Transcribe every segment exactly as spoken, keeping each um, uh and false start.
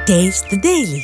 Taste the Daily.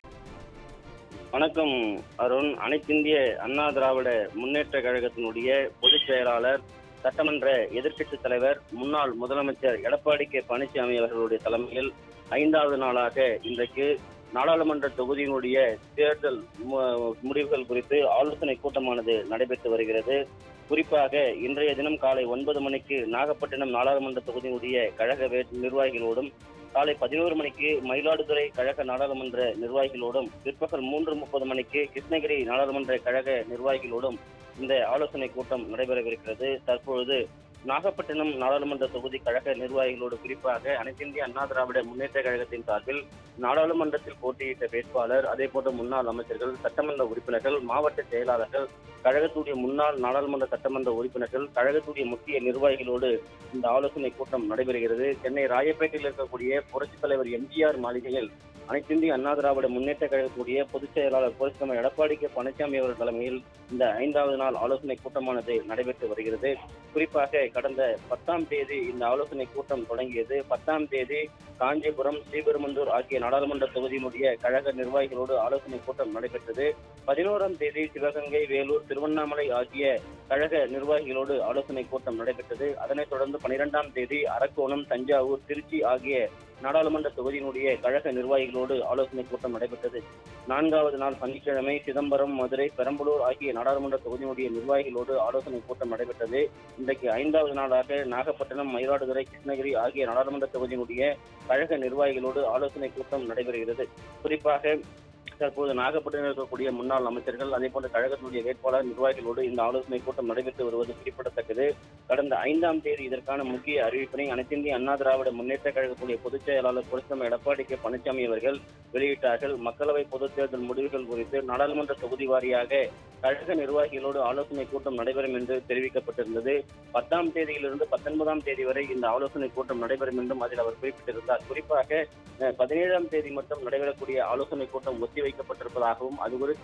வணக்கம் அருண். அனைத்திந்திய அண்ணா திராவிட முன்னேற்ற கழகத்தினுடைய பொதுச் செயலாளர், சட்டமன்ற எதிர்க்கட்சித் தலைவர், முன்னாள் முதலமைச்சர் எடப்பாடி கே பழனிசாமி அவர்களுடைய தலைமையில் ஐந்தாவது நாளாக இன்றைக்கு நாடாளுமன்ற தொகுதியினுடைய தேர்தல் முடிவுகள் குறித்து ஆலோசனை கூட்டமானது நடைபெற்று வருகிறது. குறிப்பாக இன்றைய தினம் காலை ஒன்பது மணிக்கு நாகப்பட்டினம் நாடாளுமன்ற தொகுதியினுடைய கழக நிர்வாகிகளோடும், காலை பதினோரு மணிக்கு மயிலாடுதுறை கழக நாடாளுமன்ற நிர்வாகிகளோடும், பிற்பகல் மூன்று முப்பது மணிக்கு கிருஷ்ணகிரி நாடாளுமன்ற கழக நிர்வாகிகளோடும் இந்த ஆலோசனை கூட்டம் நடைபெறவிருக்கிறது. தற்பொழுது நாகப்பட்டினம் நாடாளுமன்ற தொகுதி கழக நிர்வாகிகளோடு, குறிப்பாக அனைத்திந்திய அண்ணா திராவிட முன்னேற்ற கழகத்தின் சார்பில் நாடாளுமன்றத்தில் போட்டியிட்ட வேட்பாளர், அதே போன்ற முன்னாள் அமைச்சர்கள், சட்டமன்ற உறுப்பினர்கள், மாவட்ட செயலாளர்கள், கழகத்துடைய முன்னாள் நாடாளுமன்ற சட்டமன்ற உறுப்பினர்கள், கழகத்துடைய முக்கிய நிர்வாகிகளோடு இந்த ஆலோசனை கூட்டம் நடைபெறுகிறது. சென்னை ராயப்பேட்டையில் இருக்கக்கூடிய புரட்சித் தலைவர் எம்ஜிஆர் மாளிகையில் அனைத்திந்திய அண்ணா திராவிட முன்னேற்ற கழகத்துடைய பொதுச் செயலாளர் புரட்சி எடப்பாடி கே பழனிசாமி அவர்கள் தலைமையில் இந்த ஐந்தாவது நாள் ஆலோசனை கூட்டமானது நடைபெற்று வருகிறது. குறிப்பாக கடந்த பத்தாம் தேதி இந்த ஆலோசனை கூட்டம் தொடங்கியது. பத்தாம் தேதி காஞ்சிபுரம், ஸ்ரீபெரும்புதூர் ஆகிய நாடாளுமன்ற தொகுதியினுடைய கழக நிர்வாகிகளோடு ஆலோசனை கூட்டம் நடைபெற்றது. பதினோராம் தேதி சிவகங்கை, வேலூர், திருவண்ணாமலை ஆகிய கழக நிர்வாகிகளோடு ஆலோசனை கூட்டம் நடைபெற்றது. அதனைத் தொடர்ந்து பனிரெண்டாம் தேதி அரக்கோணம், தஞ்சாவூர், திருச்சி ஆகிய நாடாளுமன்ற தொகுதியினுடைய கழக நிர்வாகிகளோடு ஆலோசனை கூட்டம் நடைபெற்றது. நான்காவது நாள் சனிக்கிழமை சிதம்பரம், மதுரை, பெரம்பலூர் ஆகிய நாடாளுமன்ற தொகுதியினுடைய நிர்வாகிகளோடு ஆலோசனை கூட்டம் நடைபெற்றது. இன்றைக்கு ஐந்தாவது நாளாக நாகப்பட்டினம், மயிலாடுதுறை, கிருஷ்ணகிரி ஆகிய நாடாளுமன்ற தொகுதியினுடைய கழக நிர்வாகிகளோடு ஆலோசனை கூட்டம் நடைபெறுகிறது. குறிப்பாக தற்போது நாகப்பட்டினம் இருக்கக்கூடிய முன்னாள் அமைச்சர்கள், அதே போன்ற கழகத்தினுடைய வேட்பாளர் நிர்வாகிகளோடு இந்த ஆலோசனை கூட்டம் நடைபெற்று வருவது குறிப்பிடத்தக்கது. கடந்த ஐந்தாம் தேதி இதற்கான முக்கிய அறிவிப்பினை அனைத்திந்திய அண்ணா திராவிட முன்னேற்ற கழகத்துடைய பொதுச் செயலாளர் புரட்சி எடப்பாடி கே பழனிசாமி அவர்கள் வெளியிட்டார்கள். மக்களவை பொதுத் தேர்தல் முடிவுகள் குறித்து நாடாளுமன்ற தொகுதி வாரியாக கழக நிர்வாகிகளோடு ஆலோசனை கூட்டம் நடைபெறும் என்று தெரிவிக்கப்பட்டிருந்தது. பத்தாம் தேதியிலிருந்து பத்தொன்பதாம் தேதி வரை இந்த ஆலோசனை கூட்டம் நடைபெறும் என்றும் அதில் அவர் குறிப்பிட்டிருந்தார். குறிப்பாக பதினேழாம் தேதி மட்டும் நடைபெறக்கூடிய ஆலோசனை கூட்டம் ஒத்திவைக்கப்பட்டிருப்பதாகவும், அது குறித்த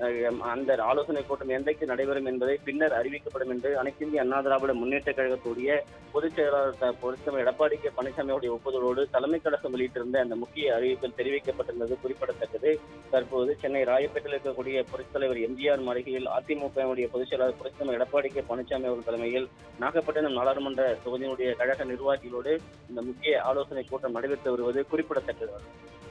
அந்த ஆலோசனை கூட்டம் என்றைக்கு நடைபெறும் என்பதை பின்னர் அறிவிக்கப்படும் என்று அனைத்திந்திய அண்ணா திராவிட முன்னேற்ற கழகத்துடைய பொதுச் செயலாளர் பொருத்தம் எடப்பாடி கே பழனிசாமியுடைய ஒப்புதலோடு தலைமை கழகம் வெளியிட்டிருந்த அந்த முக்கிய அறிவிப்பில் தெரிவிக்கப்பட்டிருந்தது குறிப்பிடத்தக்கது. தற்போது சென்னை ராயப்பேட்டையில் இருக்கக்கூடிய புரட்சித் தலைவர் எம்ஜிஆர் மாளிகையில் அதிமுகவுடைய பொதுச் செயலாளர் புரட்சி எடப்பாடி கே பழனிசாமி அவர்கள் தலைமையில் நாகப்பட்டினம் நாடாளுமன்ற தொகுதியினுடைய கழக நிர்வாகிகளோடு இந்த முக்கிய ஆலோசனை கூட்டம் நடைபெற்று வருவது குறிப்பிடத்தக்கது.